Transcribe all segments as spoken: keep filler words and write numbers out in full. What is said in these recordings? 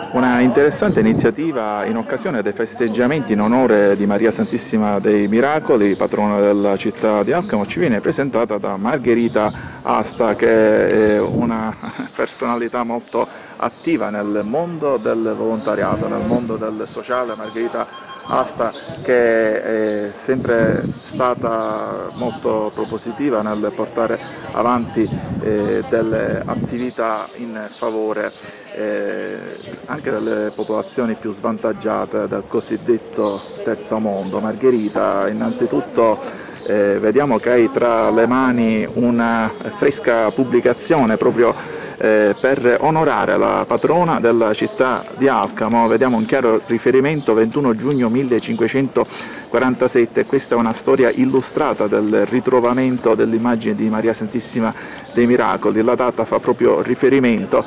Una interessante iniziativa in occasione dei festeggiamenti in onore di Maria Santissima dei Miracoli, patrona della città di Alcamo, ci viene presentata da Margherita Asta, che è una personalità molto attiva nel mondo del volontariato, nel mondo del sociale. Margherita Asta, che è sempre stata molto propositiva nel portare avanti eh, delle attività in favore eh, anche delle popolazioni più svantaggiate del cosiddetto terzo mondo. Margherita, innanzitutto eh, vediamo che hai tra le mani una fresca pubblicazione proprio Eh, per onorare la patrona della città di Alcamo. Vediamo un chiaro riferimento, ventuno giugno millecinquecentoquarantasette. Questa è una storia illustrata del ritrovamento dell'immagine di Maria Santissima dei Miracoli. La data fa proprio riferimento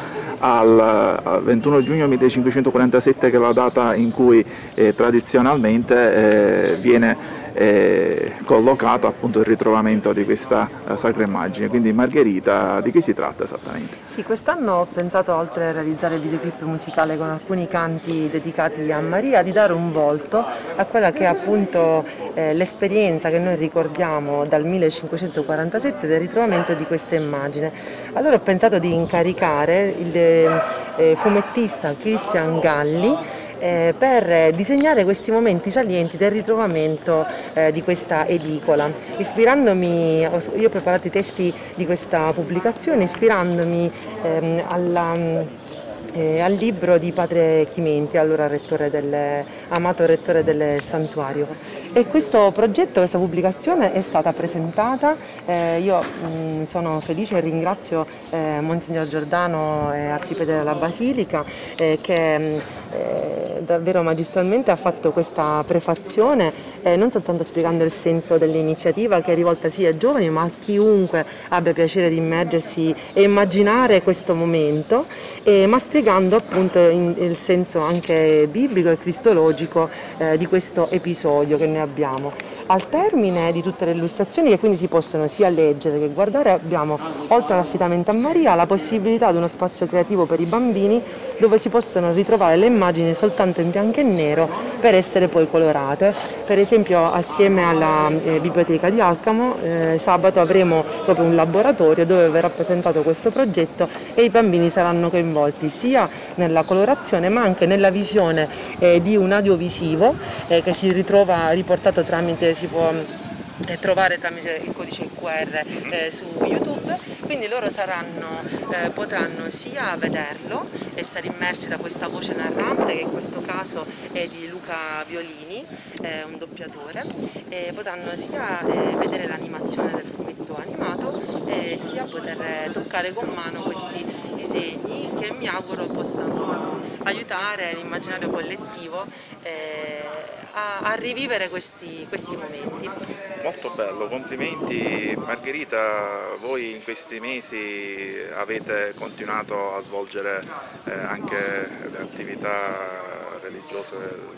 al ventuno giugno millecinquecentoquarantasette, che è la data in cui eh, tradizionalmente eh, viene è collocato appunto il ritrovamento di questa uh, sacra immagine. Quindi Margherita, di che si tratta esattamente? Sì, quest'anno ho pensato, oltre a realizzare il videoclip musicale con alcuni canti dedicati a Maria, di dare un volto a quella che è appunto eh, l'esperienza che noi ricordiamo dal millecinquecentoquarantasette del ritrovamento di questa immagine. Allora ho pensato di incaricare il eh, fumettista Christian Galli Eh, per disegnare questi momenti salienti del ritrovamento eh, di questa edicola. Ispirandomi, io ho preparato i testi di questa pubblicazione ispirandomi ehm, alla, eh, al libro di padre Chimenti, allora rettore del, amato rettore del santuario. E questo progetto, questa pubblicazione è stata presentata, eh, io mh, sono felice e ringrazio eh, Monsignor Giordano, eh, arciprete della Basilica, eh, che mh, eh, davvero magistralmente ha fatto questa prefazione, eh, non soltanto spiegando il senso dell'iniziativa, che è rivolta sia ai giovani ma a chiunque abbia piacere di immergersi e immaginare questo momento, eh, ma spiegando appunto in, il senso anche biblico e cristologico eh, di questo episodio che noi abbiamo. Al termine di tutte le illustrazioni, che quindi si possono sia leggere che guardare, abbiamo, oltre all'affidamento a Maria, la possibilità di uno spazio creativo per i bambini dove si possono ritrovare le immagini soltanto in bianco e nero per essere poi colorate. Per esempio, assieme alla eh, biblioteca di Alcamo, eh, sabato avremo proprio un laboratorio dove verrà presentato questo progetto e i bambini saranno coinvolti sia nella colorazione ma anche nella visione eh, di un audiovisivo eh, che si ritrova riportato tramite, si può eh, trovare tramite il codice Q R eh, su YouTube, quindi loro saranno, eh, potranno sia vederlo e stare immersi da questa voce narrante, che in questo caso è di Luca Violini, eh, un doppiatore, e potranno sia eh, vedere l'animazione del fumetto animato eh, sia poter toccare con mano questi disegni che mi auguro possano aiutare l'immaginario collettivo eh, a, a rivivere questi, questi momenti. Molto bello, complimenti Margherita. Voi in questi mesi avete continuato a svolgere eh, anche le attività religiose,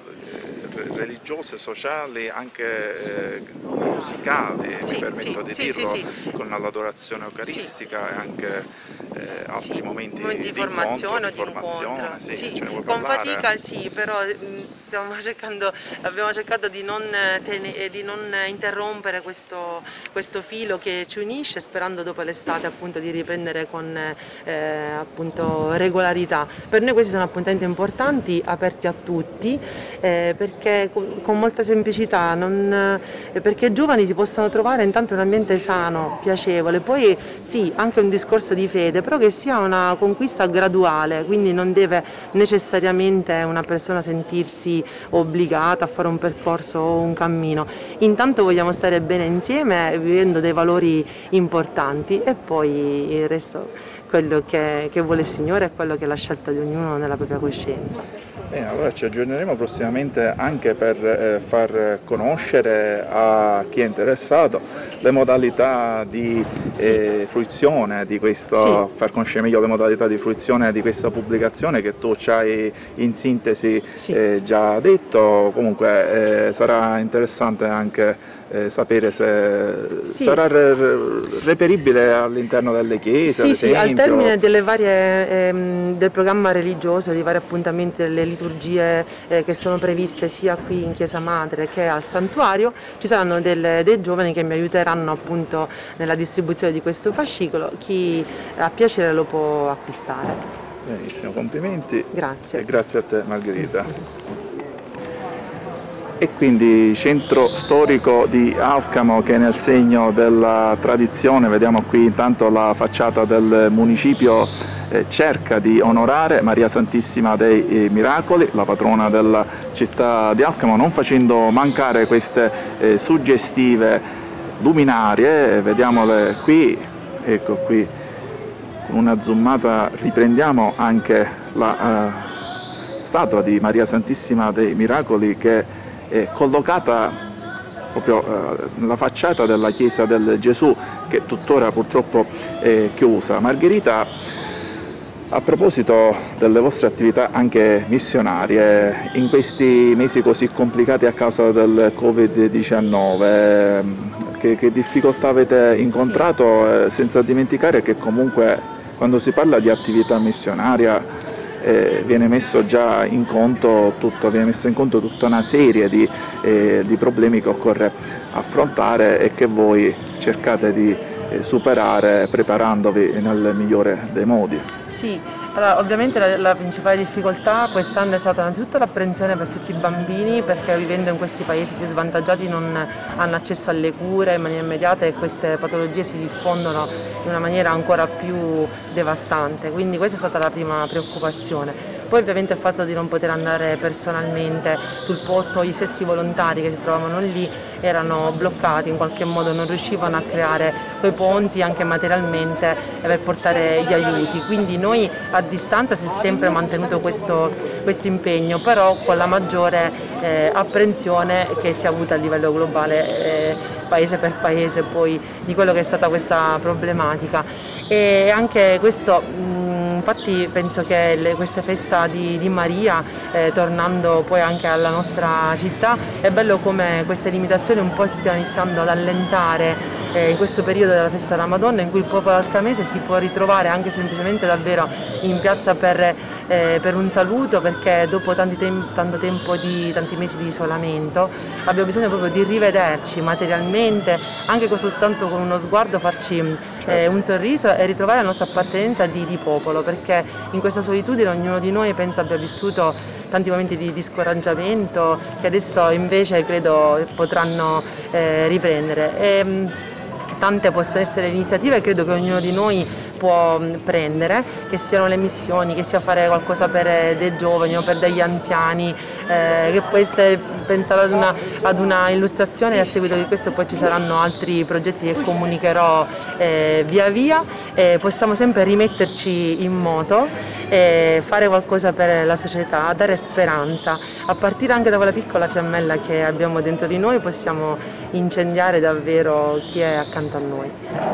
eh, religiose, sociali, anche eh, musicali, sì, mi permetto sì, di sì, dirlo, sì, sì. con l'adorazione eucaristica sì. E anche eh, altri sì, momenti, momenti di, di formazione, incontro, di formazione. Sì, sì, ce ne vuoi con parlare? fatica sì, però stiamo cercando, abbiamo cercato di non, ten, di non interrompere questo, questo filo che ci unisce, sperando dopo l'estate appunto di riprendere con eh, appunto regolarità. Per noi questi sono appuntamenti importanti, aperti a tutti, eh, perché con, con molta semplicità, non, eh, perché i giovani si possano trovare intanto in un ambiente sano, piacevole, poi sì, anche un discorso di fede, però che sia una conquista graduale, quindi non deve necessariamente una persona sentirsi obbligata a fare un percorso o un cammino. Intanto vogliamo stare bene insieme, vivendo dei valori importanti, e poi il resto, quello che, che vuole il Signore, è quello che è la scelta di ognuno nella propria coscienza. Bene, allora ci aggiorneremo prossimamente anche per eh, far conoscere a chi è interessato le modalità di eh, fruizione di questo, sì. Far conoscere meglio le modalità di fruizione di questa pubblicazione che tu ci hai in sintesi sì. eh, già detto. Comunque eh, sarà interessante anche eh, sapere se Sì. sarà re reperibile all'interno delle chiese, Sì, ad sì, al esempio. termine delle varie, ehm, del programma religioso, dei vari appuntamenti, delle liturgie eh, che sono previste sia qui in Chiesa Madre che al Santuario, ci saranno delle, dei giovani che mi aiuteranno appunto nella distribuzione di questo fascicolo. Chi ha piacere lo può acquistare. Benissimo, complimenti. Grazie. E grazie a te Margherita. E quindi centro storico di Alcamo, che nel segno della tradizione, vediamo qui intanto la facciata del municipio, eh, cerca di onorare Maria Santissima dei eh, Miracoli, la patrona della città di Alcamo, non facendo mancare queste eh, suggestive luminarie. Vediamole qui, ecco qui, con una zoomata riprendiamo anche la eh, statua di Maria Santissima dei Miracoli, che è collocata proprio eh, nella facciata della chiesa del Gesù, che tuttora purtroppo è chiusa. Margherita, a proposito delle vostre attività anche missionarie, in questi mesi così complicati a causa del Covid diciannove, che, che difficoltà avete incontrato, eh, senza dimenticare che comunque quando si parla di attività missionaria Eh, viene messo già in conto tutto, viene messo in conto tutta una serie di, eh, di problemi che occorre affrontare e che voi cercate di eh, superare preparandovi nel migliore dei modi. Sì, allora, ovviamente la, la principale difficoltà quest'anno è stata innanzitutto l'apprensione per tutti i bambini, perché vivendo in questi paesi più svantaggiati non hanno accesso alle cure in maniera immediata e queste patologie si diffondono in una maniera ancora più devastante, quindi questa è stata la prima preoccupazione. Poi ovviamente il fatto di non poter andare personalmente sul posto, gli stessi volontari che si trovavano lì erano bloccati in qualche modo, non riuscivano a creare quei ponti anche materialmente per portare gli aiuti, quindi noi a distanza si è sempre mantenuto questo, questo impegno, però con la maggiore eh, apprensione che si è avuta a livello globale, eh, paese per paese, poi di quello che è stata questa problematica. E anche questo, mh, infatti penso che le, questa festa di, di Maria, eh, tornando poi anche alla nostra città, è bello come queste limitazioni un po' stiano iniziando ad allentare eh, in questo periodo della festa della Madonna, in cui il popolo alcamese si può ritrovare anche semplicemente davvero in piazza per, eh, per un saluto, perché dopo tanti tem tanto tempo di tanti mesi di isolamento abbiamo bisogno proprio di rivederci materialmente, anche soltanto con uno sguardo, farci eh, un sorriso e ritrovare la nostra appartenenza di, di popolo, perché in questa solitudine ognuno di noi penso abbia vissuto tanti momenti di, di scoraggiamento che adesso invece credo potranno eh, riprendere. E, tante possono essere le iniziative, credo che ognuno di noi può prendere, che siano le missioni, che sia fare qualcosa per dei giovani o per degli anziani, eh, che può essere pensare ad una, ad una illustrazione, e a seguito di questo poi ci saranno altri progetti che comunicherò eh, via via, e possiamo sempre rimetterci in moto e fare qualcosa per la società, dare speranza. A partire anche da quella piccola fiammella che abbiamo dentro di noi possiamo incendiare davvero chi è accanto a noi.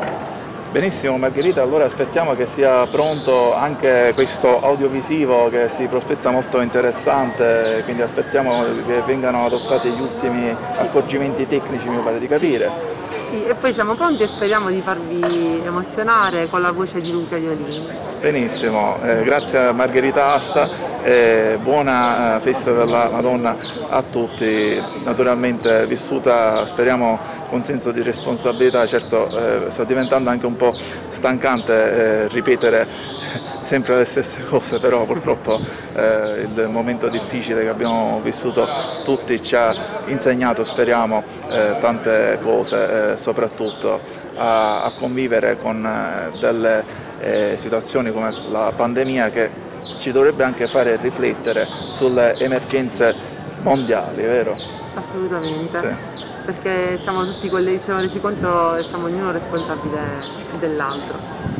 Benissimo Margherita, allora aspettiamo che sia pronto anche questo audiovisivo che si prospetta molto interessante, quindi aspettiamo che vengano adottati gli ultimi accorgimenti tecnici, mi pare di capire. Sì, e poi siamo pronti e speriamo di farvi emozionare con la voce di Luca Iolini. Benissimo, eh, grazie a Margherita Asta, eh, buona eh, festa della Madonna a tutti, naturalmente vissuta speriamo con senso di responsabilità. Certo eh, sta diventando anche un po' stancante eh, ripetere sempre le stesse cose, però purtroppo eh, il momento difficile che abbiamo vissuto tutti ci ha insegnato, speriamo, eh, tante cose, eh, soprattutto a, a convivere con eh, delle eh, situazioni come la pandemia, che ci dovrebbe anche fare riflettere sulle emergenze mondiali, vero? Assolutamente, Sì. Perché siamo tutti quelli che ci siamo resi conto e siamo ognuno responsabile dell'altro.